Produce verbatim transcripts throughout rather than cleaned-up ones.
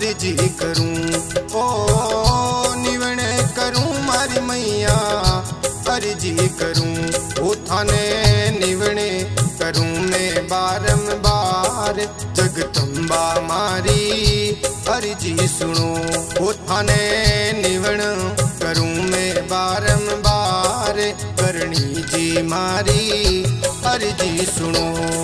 अर्जी करूं, ओ निवण करूं मारी मैया अर्जी करूं, ओ थाने निवणे करूं मैं बारंबार जगदम्बा मारी अर्जी सुनो, ओ थाने निवण करूं मैं बारंबार करणी जी मारी अर्जी सुनो।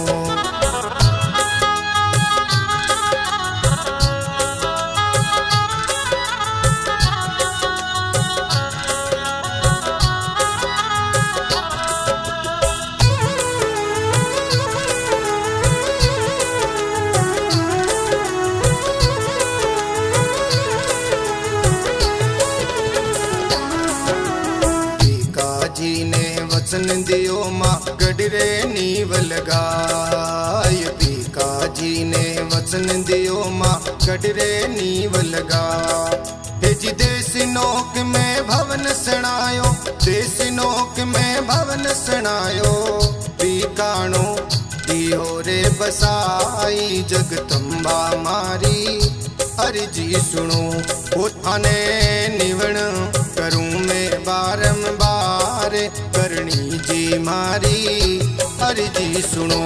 वचन दियो माँ गडरे नीव लगाय, पीका जी ने वचन दियो माँ गडरे नीव लगा। जी देश नोक में भवन सणायो, देश नोक में भवन सणायो, पीकाणो दियो रे बसाई जगदम्बा मारी अर्जी सुनो, ओ थाने निवण करूं मैं बारंबार करणी जी मारी अर्जी सुनो।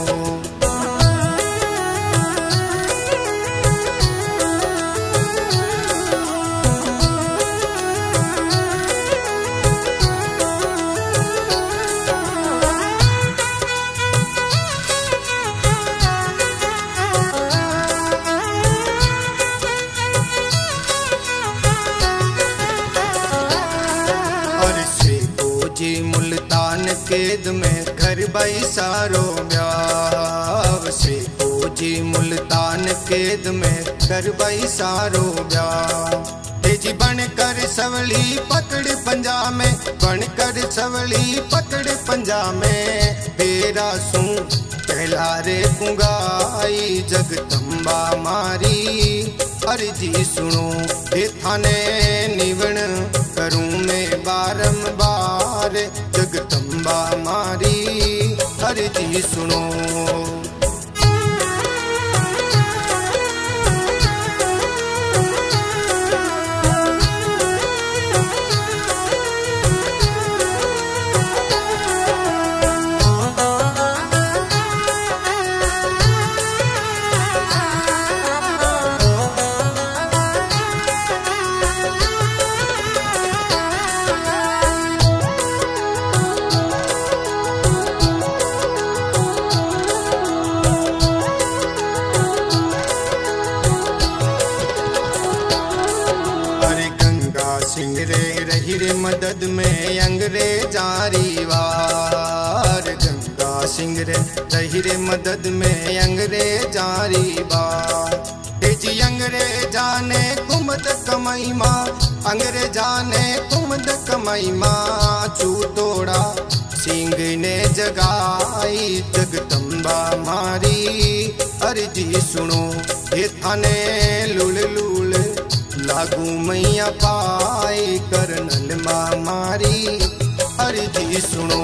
मुल्तान केद में घर बाई सारो ब्याव, श्री जी मुल्तान केद में घर बाई सारो ब्याव। जी बन कर सवली पकड़ पंजा में, बन कर सवली पकड़ पंजा में, फेरा सू पहला रे कुंगाई जगदम्बा मारी अर्जी सुनो, हे थाने निवण करूं मैं बारंबार जगदम्बा मारी अर्जी सुनो। मदद में अंग्रेजारी वार, गंगा सिंह रे रही रे मदद में अंग्रेजारी वार। जी अंग्रेजा ने कुमद कमाई माँ, अंग्रेजा ने कुमद कमाई माँ, चूतोड़ा सिंह ने जगाई जगदम्बा मारी अर्जी सुनो, ये थाने लुल लुल लागू मैया पाई करनल माँ मारी अर्जी सुनो।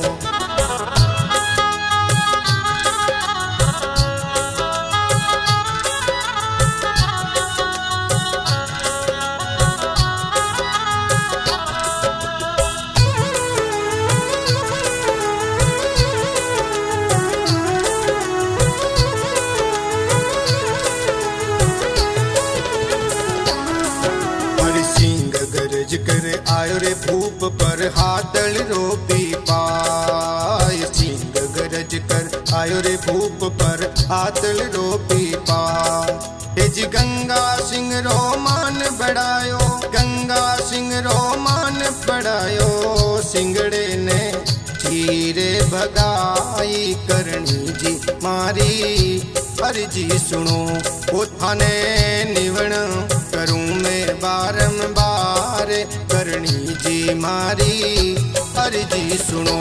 कर आयो रे भूप पर हाथल रोपी पाय, सिंह गरज कर आयो रे भूप पर हाथल रोपी पाय। जी गंगा सिंह रो मान बढ़ायो, गंगा सिंह रो मान बढ़ायो, सिंगड़े ने चीरे भगाई करणी जी मारी अर्जी सुनो, ओ थाने निवण करूं मैं बारंबार करणी जी मारी अर्जी सुनो।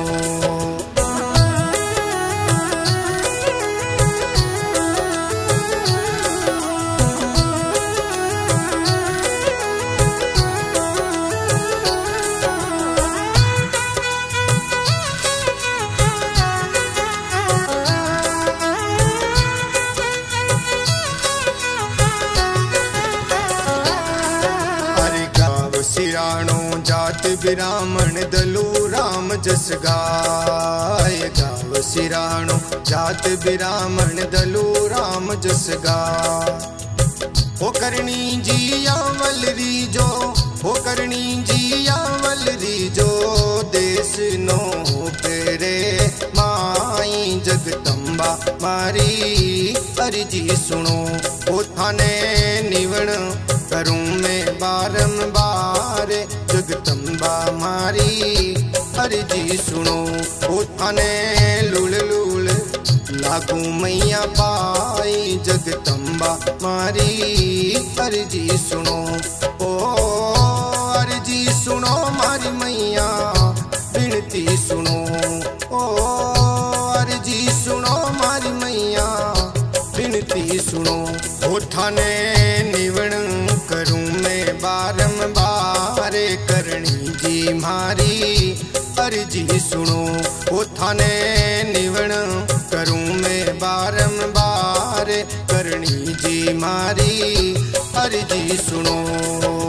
बिरामण दलू राम जस गाय। गाव सिराणो जात बिरामण दलू राम जस गाय। हो करणी जिया वलरी जो, हो करणी जिया वलरी जो, देश नो पेरे माई जगदम्बा मारी अर्जी सुनो। ओ थाने निवण करूं मैं बारंबार, जगदम्बा मारी अर्जी सुनो। ओ थाने लुल लुल लागू मैया पाई, जगदम्बा मारी अर्जी सुनो। ओ अर्जी सुनो मारी मैया विनती सुनो। ओ अर्जी सुनो मारी मैया विनती सुनो। ओ थाने निवण करूं मैं बारंबार, करणी जी मारी अर्जी सुनो। ओ थाने निवण करूं मैं बारंबार, करणी जी मारी अर्जी सुनो।